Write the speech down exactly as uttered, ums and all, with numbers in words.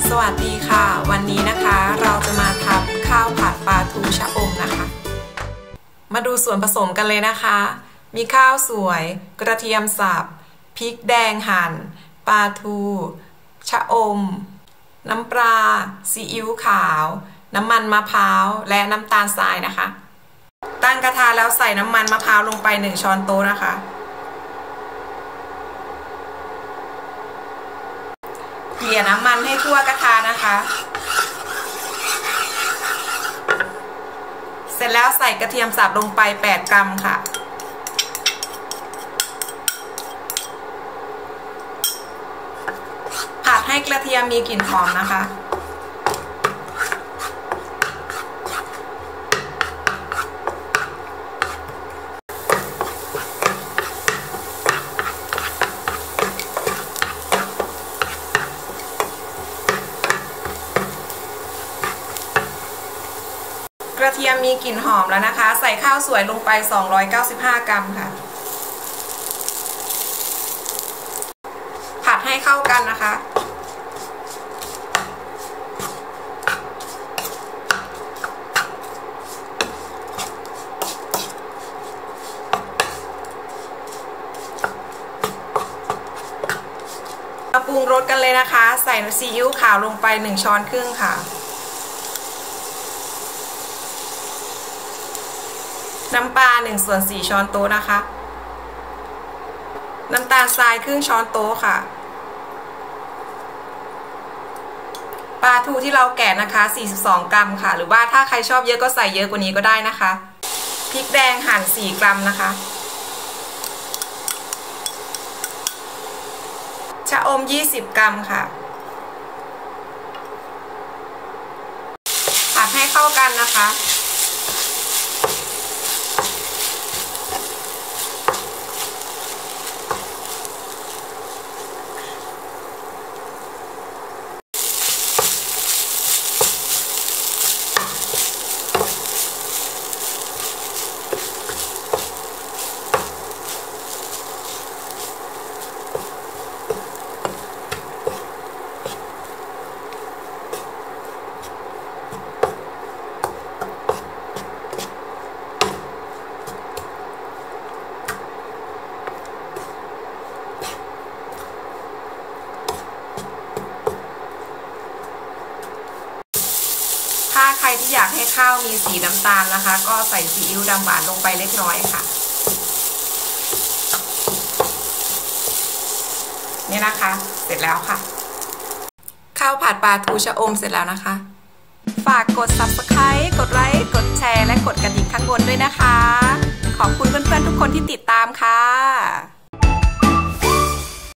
สวัสดีค่ะวันนี้นะคะเราจะมาทำข้าวผัดปลาทูชะอมนะคะมาดูส่วนผสมกันเลยนะคะมีข้าวสวยกระเทียมสับพริกแดงหั่นปลาทูชะอมน้ำปลาซีอิ๊วขาวน้ำมันมะพร้าวและน้ำตาลทรายนะคะตั้งกระทะแล้วใส่น้ำมันมะพร้าวลงไปหนึ่งช้อนโต๊ะนะคะเกลี่ยน้ำมันให้ทั่วกระทะนะคะเสร็จแล้วใส่กระเทียมสับลงไปแปดกรัมค่ะผัดให้กระเทียมมีกลิ่นหอมนะคะกระเทียมมีกลิ่นหอมแล้วนะคะใส่ข้าวสวยลงไปสองร้อยเก้าสิบห้ากรัมค่ะผัดให้เข้ากันนะคะมาปรุงรสกันเลยนะคะใส่ซีอิ๊วขาวลงไปหนึ่งช้อนครึ่งค่ะน้ำปลาหนึ่งส่วนสี่ช้อนโต๊ะนะคะน้ำตาลทรายครึ่งช้อนโต๊ะค่ะปลาทูที่เราแกะนะคะสี่สิบสองกรัมค่ะหรือว่าถ้าใครชอบเยอะก็ใส่เยอะกว่านี้ก็ได้นะคะพริกแดงหั่นสี่กรัมนะคะชะอมยี่สิบกรัมค่ะผัดให้เข้ากันนะคะถ้าใครที่อยากให้ข้าวมีสีน้ำตาลนะคะก็ใส่ซีอิ๊วดำหวานลงไปเล็กน้อยค่ะนี่นะคะเสร็จแล้วค่ะข้าวผัดปลาทูชะอมเสร็จแล้วนะคะฝากกด ซับสไครบ์ กดไลค์กดแชร์และกดกระดิ่งข้างบนด้วยนะคะขอบคุณเพื่อนๆทุกคนที่ติดตามค่ะ